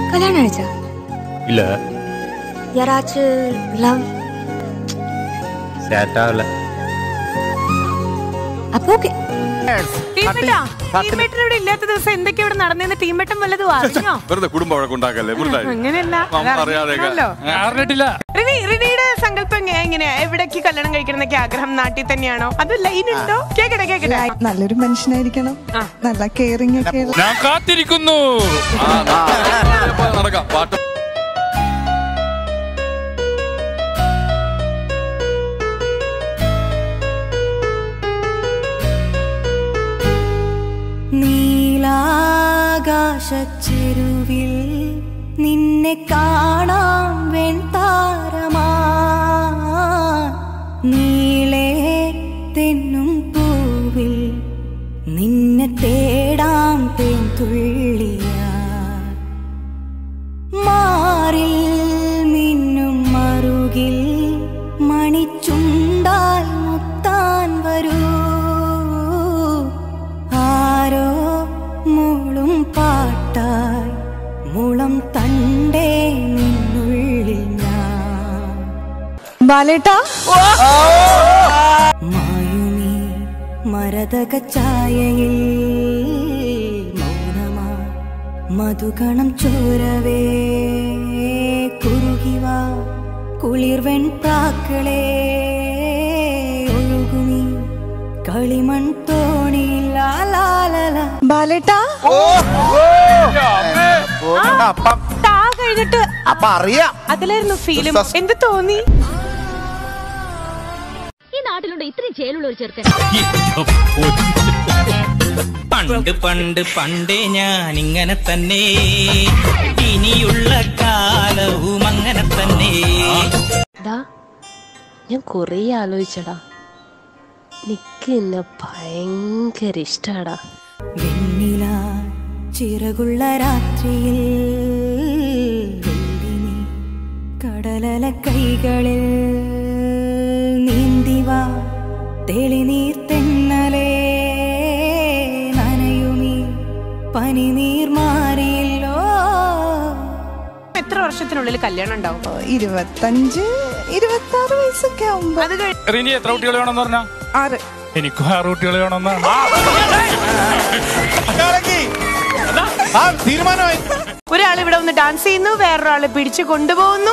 കല്യാണം കഴിച്ചാ? ഇല്ല. याराच लव सेट ആവല. അപ്പൊ ഓക്കേ. ടീമേറ്റർ ഇവിടെ ഇല്ലാത്ത ദിവസം എന്തൊക്കെ ഇവിടെ നടന്നെന്ന് ടീമേറ്റം വല്ലതും അറിഞ്ഞോ? വെറുതെ കുടുംബം വഴക്ക് ഉണ്ടാക്കല്ലേ. അങ്ങനെയല്ല. റിനിയുടെ സങ്കല്പം എങ്ങനെയാ? എവിടേക്ക് കല്യാണം കഴിക്കണം എന്നൊക്കെ ആഗ്രഹം? നാട്ടിൽ തന്നെയാണോ അതോ ലൈനുണ്ടോ? കേക്കട്ടെ കേക്കട്ടെ. നല്ലൊരു മനുഷ്യനായിരിക്കണം, നല്ല കെയറിംഗ് ഒക്കെ. ഞാൻ കാത്തിരിക്കുന്നു. നടക്കാം. പാട്ട് നീലാകാശച്ചെരുവിൽ നിന്നെ കാണാം വെൺതാരമാ, നീളേ തെന്നും പൂവിൽ നിന്നെ തേടാം തേൻതുള്ളിയാ, മാറിൽ മിന്നും മറുകിൽ മണിച്ചുണ്ടാൽ മുത്താൻ വരൂ, ആരോ മൂളും പാട്ടായി മുളം തണ്ടേ നിന്നുള്ളിൽ ഞാൻ. ബാലേട്ടാ മായുമീ മരതക ഛായയിൽ മൗനമാ മധുകണം ചോരവേ, കുറുകിവാ കുളിർവെൺ പ്രാക്കളേ, ഒഴുകുമീ കളിമൺ തോണിയിൽ. ബാലേട്ടാ കഴിഞ്ഞിട്ട് അതിലായിരുന്നു ഫീലും. എന്ത് തോന്നി? ഈ നാട്ടിലുണ്ട് ഇത്രയും ചേലുള്ള ഒരു ചെറുക്കൻ. പണ്ട് പണ്ട് പണ്ടേ ഞാൻ ഇങ്ങനെ തന്നെ, ഇനിയുള്ള കാലവും അങ്ങനെ തന്നെ. ഞാൻ കൊറേ ആലോചിച്ചടാ, നിക്ക് എന്നെ ഭയങ്കര ഇഷ്ടാടാ. വെണ്ണില ചിറകുള്ള രാത്രിയിൽ വെള്ളിനി കടലല കൈകളിൽ നീന്തിവാ തെളിനീർ തെന്നലേ, നനയുമീ പനിനീർ മാറിയല്ലോ. എത്ര വർഷത്തിനുള്ളിൽ കല്യാണം ഉണ്ടാവും? 25-26 വയസ്സൊക്കെ ആവുമ്പോ. റിനി എത്ര കുട്ടികൾ വേണമെന്ന് പറഞ്ഞാ? 6. എനിക്കും 6 കുട്ടികൾ വേണമെന്നാണ്. ഒരാൾ ഇവിടെ വന്ന് ഡാൻസ് ചെയ്യുന്നു, വേറൊരാള് പിടിച്ചു കൊണ്ടുപോകുന്നു.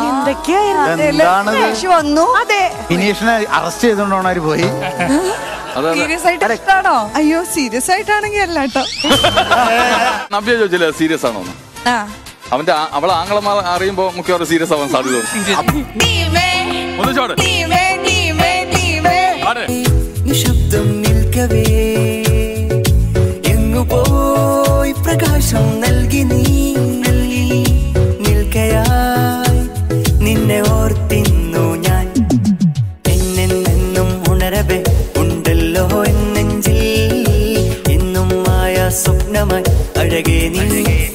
വന്നു. അതെ, ഫിനീഷിനെ അറസ്റ്റ് ചെയ്തോണ്ടാണ് അവര് പോയി. സീരിയസ് ആയിട്ട് ഇഷ്ടാണോ? അയ്യോ സീരിയസ് ആയിട്ടാണെങ്കിൽ അല്ല കേട്ടോ. നവ്യ ചോദിച്ചില്ല സീരിയസ് ആണോ? അവന്റെ അവളെ ആംഗളമാർ അറിയുമ്പോ മിക്കവാറും സീരിയസ് ആവാൻ സാധ്യത. നിശബ്ദം നിൽക്കവേ എങ്ങു പോയി പ്രകാശം നൽകി നീ നിൽക്കയായി, നിന്നെ ഓർത്തിന്നു ഞാൻ എന്നെന്നും ഉണരവേ ഉണ്ടല്ലോ എന്നെഞ്ചിൽ എന്നും മായ സ്വപ്നമായി അഴകേ നീ.